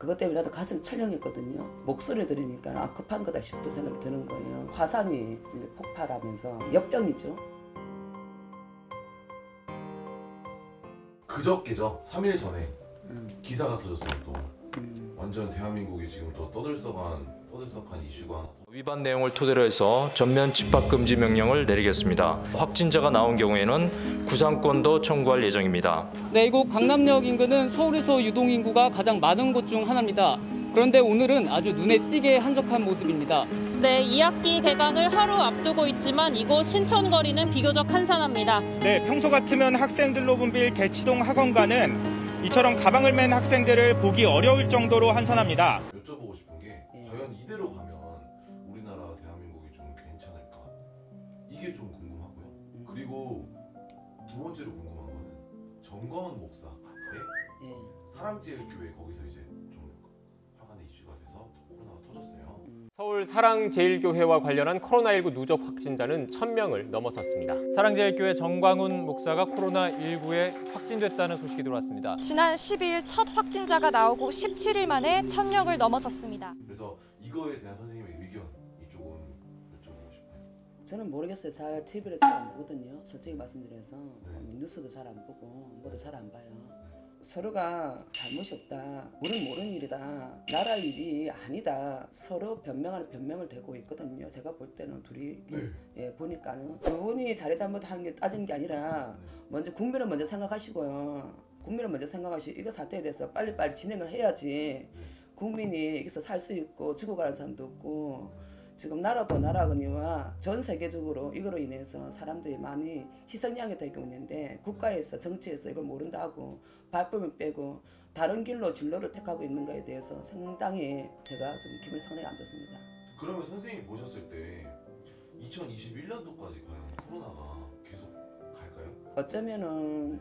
그것 때문에 나도 가슴이 철렁했거든요. 목소리 들으니까 아, 급한 거다 싶은 생각이 드는 거예요. 화산이 폭발하면서 역병이죠. 그저께죠. 3일 전에 기사가 터졌어요. 또 완전 대한민국이 지금 또 떠들썩한 이슈가 위반 내용을 토대로 해서 전면 집합 금지 명령을 내리겠습니다. 확진자가 나온 경우에는 구상권도 청구할 예정입니다. 네, 이곳 강남역 인근은 서울에서 유동 인구가 가장 많은 곳 중 하나입니다. 그런데 오늘은 아주 눈에 띄게 한적한 모습입니다. 네, 2학기 개강을 하루 앞두고 있지만 이곳 신촌거리는 비교적 한산합니다. 네, 평소 같으면 학생들로 붐빌 대치동 학원가는 이처럼 가방을 맨 학생들을 보기 어려울 정도로 한산합니다. 여쭤보고 싶은 게 과연 이대로 가면 우리나라 대한민국이 좀 괜찮을까? 이게 좀 궁금하고요. 그리고 두 번째로 궁금한 거는 정광훈 목사의 사랑제일교회 거기서 이제 좀 화관의 이슈가 돼서 코로나가 터졌어요. 서울 사랑제일교회와 관련한 코로나19 누적 확진자는 1000명을 넘어섰습니다. 사랑제일교회 정광훈 목사가 코로나19에 확진됐다는 소식이 들어왔습니다. 지난 12일 첫 확진자가 나오고 17일 만에 1000명을 넘어섰습니다. 그래서 이거에 대한 선생님의 의견이 조금 여쭤보고 싶어요. 저는 모르겠어요. 잘 TV를 잘 안 보거든요. 솔직히 말씀드려서 뉴스도 잘 안 보고 뭐도 잘 안 봐요. 서로가 잘못이 없다. 우리는 모르는 일이다. 나라 일이 아니다. 서로 변명을 대고 있거든요. 제가 볼 때는 둘이 보니까는 그분이 잘해 잘못하는 게 따지는 게 아니라 먼저 국민을 먼저 생각하시고요. 국민을 먼저 생각하시고 이거 사태에 대해서 빨리빨리 진행을 해야지 국민이 여기서 살 수 있고 죽어가는 사람도 없고 지금 나라도 나라거니와 전 세계적으로 이거로 인해서 사람들이 많이 희생양이 되고 있는데 국가에서 정치에서 이걸 모른다고 발품을 빼고 다른 길로 진로를 택하고 있는 것에 대해서 상당히 제가 좀 기분이 상당히 안 좋습니다. 그러면 선생님이 보셨을 때 2021년도까지 과연 코로나가 계속 갈까요? 어쩌면은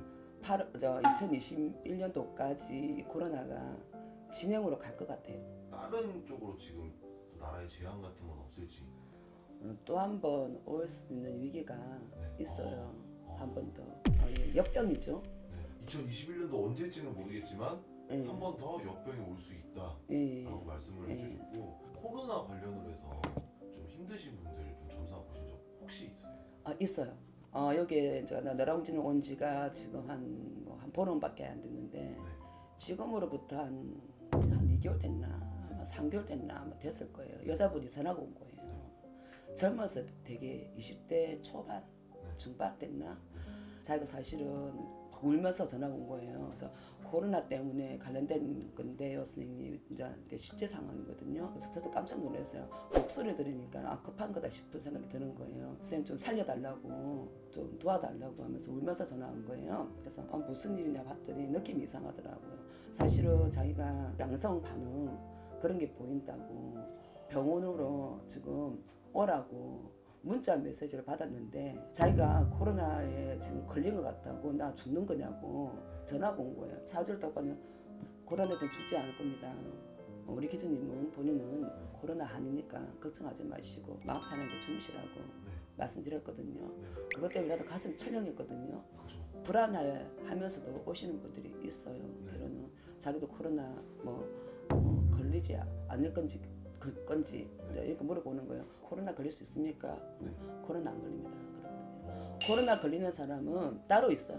2021년도까지 코로나가 진행으로 갈 것 같아요. 다른 쪽으로 지금 나라의 재앙 같은 건 없을지. 또 한 번 올 수 있는 위기가 있어요. 한 번 더. 역병이죠. 2021년도 언제일지는 모르겠지만 한 번 더 역병이 올 수 있다라고 말씀을 해주셨고 코로나 관련으로 해서 좀 힘드신 분들 좀 점사 보신 적 혹시 있어요? 있어요. 여기에 제가 너라운지는 온 지가 지금 한 보름밖에 안 됐는데 지금으로부터 한 2개월 됐나? 3개월 됐나 아마 됐을 거예요. 여자분이 전화가 온 거예요. 젊어서 되게 20대 초반, 중반 됐나? 자기가 사실은 울면서 전화가 온 거예요. 그래서 코로나 때문에 관련된 건데요, 선생님. 이제 실제 상황이거든요. 그래서 저도 깜짝 놀랐어요. 목소리 들으니까 아, 급한 거다 싶은 생각이 드는 거예요. 선생님 좀 살려달라고, 좀 도와달라고 하면서 울면서 전화 온 거예요. 그래서 무슨 일이냐 봤더니 느낌이 이상하더라고요. 사실은 자기가 양성 반응 그런 게 보인다고 병원으로 지금 오라고 문자 메시지를 받았는데 자기가 코로나에 지금 걸린 것 같다고 나 죽는 거냐고 전화가 온 거예요. 4주를 딱 보면 코로나에 죽지 않을 겁니다. 우리 기준님은 본인은 코로나 아니니까 걱정하지 마시고 마음 편하게 주무시라고 말씀드렸거든요. 그것 때문에 나도 가슴이 철렁했거든요. 불안해하면서도 오시는 분들이 있어요. 때로는 자기도 코로나 걸리지 않을 건지 이렇게 물어보는 거예요. 코로나 걸릴 수 있습니까? 코로나 안 걸립니다. 그러거든요. 코로나 걸리는 사람은 따로 있어요.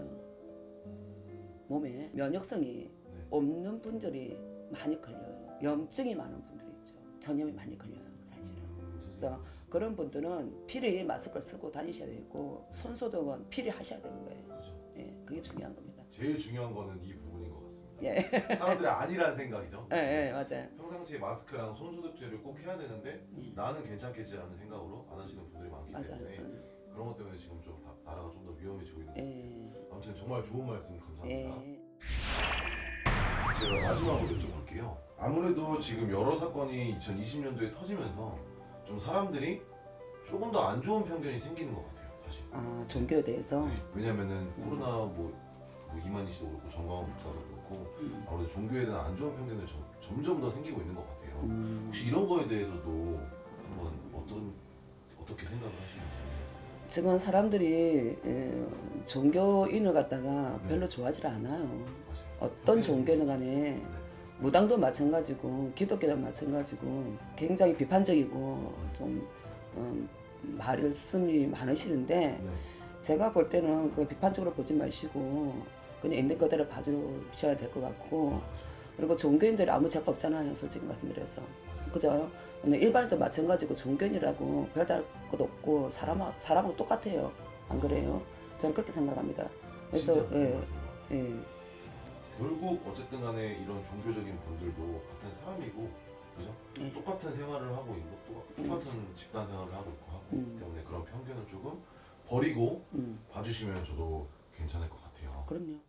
몸에 면역성이 없는 분들이 많이 걸려요. 염증이 많은 분들이 있죠. 전염이 많이 걸려요, 사실은. 그래서 그런 분들은 필히 마스크를 쓰고 다니셔야 되고 손 소독은 필히 하셔야 되는 거예요. 그게 중요한 겁니다. 제일 중요한 거는 이 부분인 것 같습니다. 사람들이 아니란 생각이죠. 맞아요. 평상시에 마스크랑 손소독제를 꼭 해야 되는데 나는 괜찮겠지라는 생각으로 안 하시는 분들이 많기 때문에 그런 것 때문에 지금 좀 나라가 좀 더 위험해지고 있는 것 같아요. 아무튼 정말 좋은 말씀 감사합니다. 제가 마지막으로 여쭤볼게요. 아무래도 지금 여러 사건이 2020년도에 터지면서 좀 사람들이 조금 더 안 좋은 편견이 생기는 것 같아요, 사실. 종교에 대해서? 왜냐면은 코로나 이만희 씨도 그렇고 정광훈 목사도 그렇고 아무래도 종교에 대한 안 좋은 편견을 점점 더 생기고 있는 것 같아요. 혹시 이런 거에 대해서도 한번 어떻게 생각을 하시는지? 지금 사람들이 종교인을 갖다가 별로 좋아하지 않아요. 어떤 종교는 간에 무당도 마찬가지고 기독교도 마찬가지고 굉장히 비판적이고 좀 말씀이 많으시는데 네. 제가 볼 때는 그 비판적으로 보지 마시고 그냥 있는 그대로 봐주셔야 될 것 같고 그리고 종교인들이 아무 죄가 없잖아요. 솔직히 말씀드려서. 그죠? 일반인도 마찬가지고 종교인이라고 별다를 것도 없고 사람하고 똑같아요. 안 그래요? 저는 그렇게 생각합니다. 그래서 예. 결국 어쨌든 간에 이런 종교적인 분들도 같은 사람이고 그죠? 네. 똑같은 생활을 하고 있고 똑같은 집단 생활을 하고 있고 하고 때문에 그런 편견을 조금 버리고 봐주시면 저도 괜찮을 것 같아요. 그럼요.